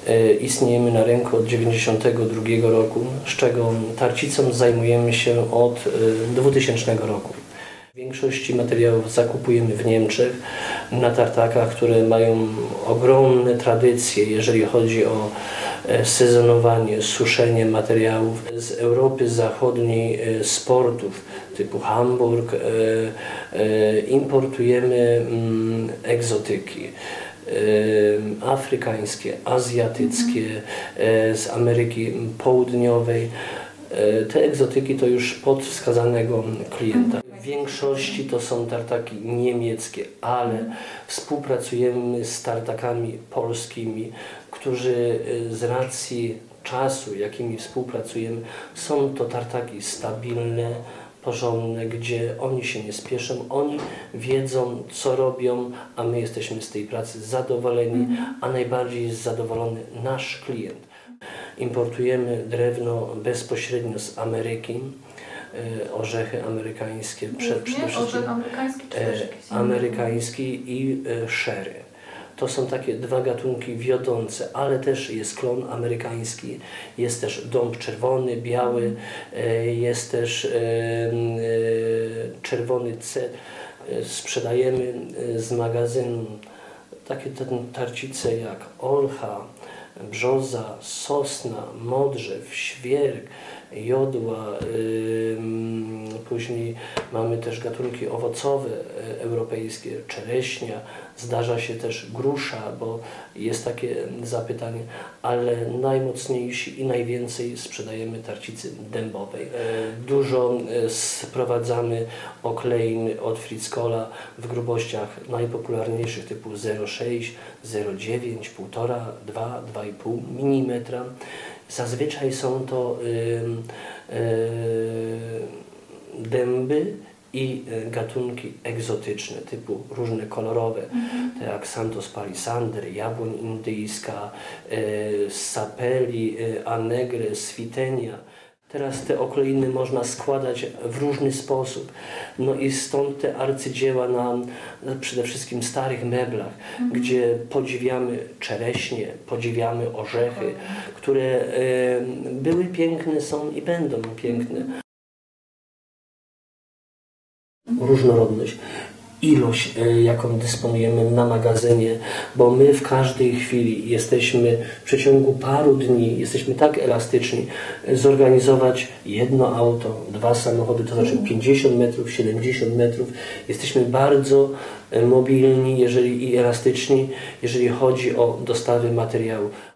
Istniejemy na rynku od 1992 roku, z czego tarcicą zajmujemy się od 2000 roku. W większości materiałów zakupujemy w Niemczech, na tartakach, które mają ogromne tradycje, jeżeli chodzi o sezonowanie, suszenie materiałów. Z Europy Zachodniej, z portów typu Hamburg, importujemy egzotyki afrykańskie, azjatyckie, z Ameryki Południowej. Te egzotyki to już pod wskazanego klienta. W większości to są tartaki niemieckie, ale współpracujemy z tartakami polskimi, którzy z racji czasu, jakimi współpracujemy, są to tartaki stabilne, porządne, gdzie oni się nie spieszą, oni wiedzą, co robią, a my jesteśmy z tej pracy zadowoleni, a najbardziej jest zadowolony nasz klient. Importujemy drewno bezpośrednio z Ameryki, orzechy amerykańskie, przede wszystkim orzech amerykański czy też jakiś amerykański i sherry. To są takie dwa gatunki wiodące, ale też jest klon amerykański, jest też dąb czerwony, biały, jest też czerwony C. Sprzedajemy z magazynu takie tarcice jak olcha, brzoza, sosna, modrzew, świerk, jodła, później mamy też gatunki owocowe europejskie, czereśnia, zdarza się też grusza, bo jest takie zapytanie, ale najmocniejsi i najwięcej sprzedajemy tarcicy dębowej. Dużo sprowadzamy oklein od Fritzkola w grubościach najpopularniejszych typu 0,6, 0,9, 1,5, 2, 2,5 mm. Zazwyczaj są to dęby i gatunki egzotyczne, typu różne kolorowe, tak jak Santos palisander, jabłoń indyjska, sapeli, anegre, switenia. Teraz te okleiny można składać w różny sposób. No i stąd te arcydzieła na przede wszystkim starych meblach, gdzie podziwiamy czereśnie, podziwiamy orzechy, które były piękne, są i będą piękne. Różnorodność, ilość, jaką dysponujemy na magazynie, bo my w każdej chwili jesteśmy, w przeciągu paru dni, jesteśmy tak elastyczni, zorganizować jedno auto, 2 samochody, to znaczy 50 metrów, 70 metrów. Jesteśmy bardzo mobilni i elastyczni, jeżeli chodzi o dostawy materiału.